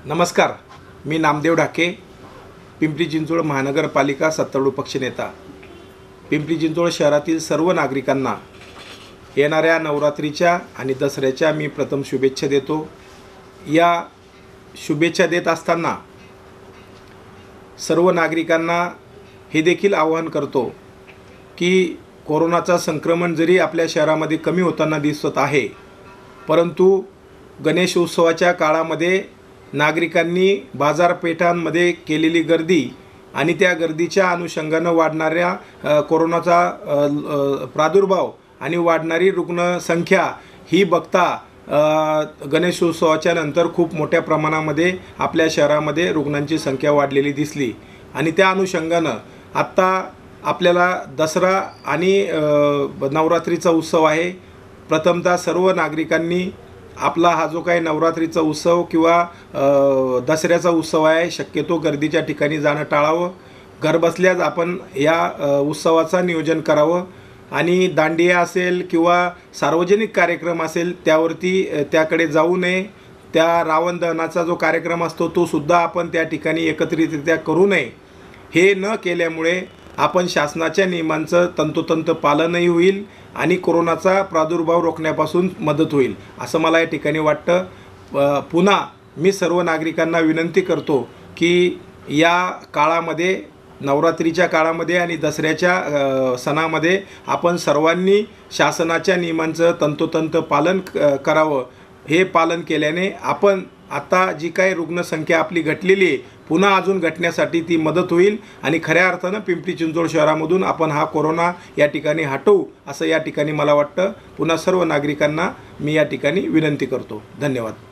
नमस्कार, मी नामदेव ढाके, पिंपरी चिंचवड महानगरपालिका सत्तारूढ पक्षनेता। पिंपरी चिंचवड शहरातील सर्व नागरिकांना येणाऱ्या नवरात्रीच्या आणि दसऱ्याच्या मी प्रथम शुभेच्छा देतो। या शुभेच्छा देत असताना सर्व नागरिकांना हे देखील आवाहन करतो की कोरोनाचा संक्रमण जरी आपल्या शहरामध्ये कमी होताना दिसत आहे, परंतु गणेश उत्सवाच्या काळामध्ये नागरिकांनी बाजारपेठांमध्ये केलेली गर्दी आणि त्या गर्दीच्या अनुषंगाने वाढणाऱ्या कोरोनाचा प्रादुर्भाव आणि वाढणारी रुग्णसंख्या ही बघता गणेशोत्सवाच्या नंतर खूप मोठ्या प्रमाणामध्ये आपल्या शहरामध्ये रुग्णांची संख्या वाढलेली दिसली। आणि त्या अनुषंगाने आत्ता आपल्याला दसरा आणि नवरात्रीचा उत्सव आहे। प्रथमतः सर्व नागरिकांनी आपला हा जो काही नवरात्रीचा उत्सव किंवा दसऱ्याचा उत्सव आहे, शक्यतो गर्दीच्या ठिकाणी जाणं टाळावं। घरबसल्याच आपण या उत्सवाचा नियोजन करावं आणि दांडिया असेल किंवा सार्वजनिक कार्यक्रम असेल त्याकडे जाऊ नये। त्या रावण दहनाचा जो कार्यक्रम असतो तो सुद्धा आपण त्या ठिकाणी एकत्रितरित्या करू नये। हे न केल्यामुळे आपण शासनाच्या नियमांचं तंतोतंत पालनही होईल आणि कोरोनाचा प्रादुर्भाव रोखण्यापासून मदत होईल असं मला या ठिकाणी वाटतं। पुन्हा मी सर्व नागरिकांना विनंती करतो की या काळामध्ये, नवरात्रीच्या काळामध्ये आणि दसऱ्याच्या सणामध्ये आपण सर्वांनी शासनाच्या नियमांचं तंतोतंत पालन करावं। हे पालन केल्याने आपण आता जी काही रुग्णसंख्या आपली घटलेली आहे, पुन्हा अजून घटण्यासाठी ती मदत होईल आणि खऱ्या अर्थानं पिंपरी चिंचवड शहरामधून आपण हा कोरोना या ठिकाणी हटवू असं या ठिकाणी मला वाटतं। पुन्हा सर्व नागरिकांना मी या ठिकाणी विनंती करतो। धन्यवाद।